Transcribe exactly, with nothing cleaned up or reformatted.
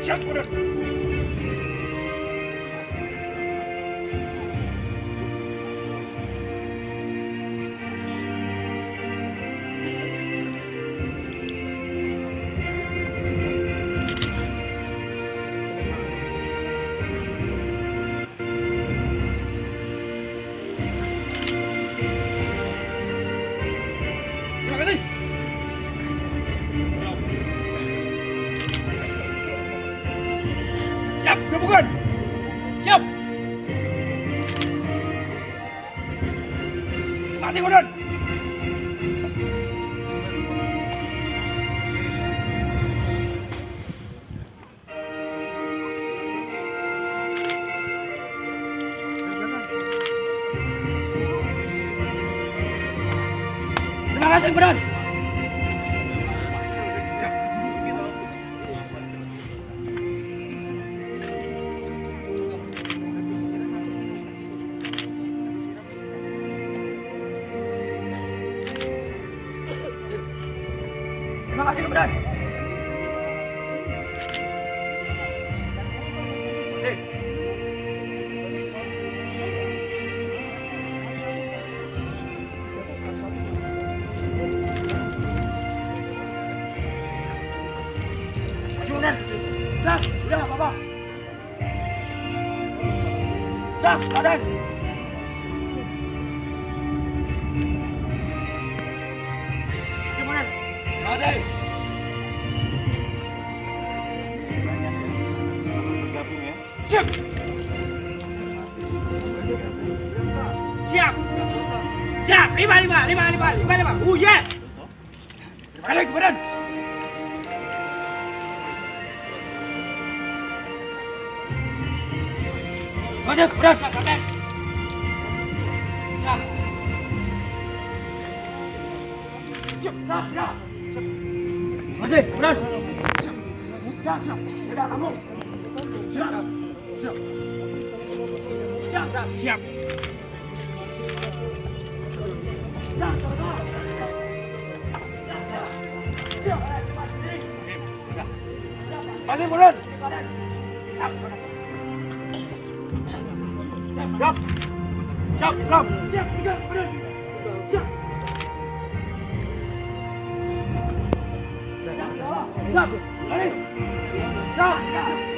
Siap, komandan. Terima kasih. Siap, gabungan. Siap. Terima kasih, komandan. Terima kasih, komandan. Terima kasih, komandan. Oke. Komandan. Dah, udah, apa-apa. Dah, komandan. Komandan. Terima kasih. Bergabung ya. Siap. Siap. Siap. Lima, lima, lima, lima, lima, lima. Oh yeah. Terima kasih, komandan. Masuk, komandan. Siap. Siap. Siap, siap, siap. Masih, komandan. Siap, siap, siap. Sudah, kamu. Siap, siap. Siap, siap, siap. Siap, sama-sama. Siap, siap. Masih, komandan. Siap. Siap. Siap, Islam. Siap, tiga, komandan. Siap. Siap. Lari. Siap.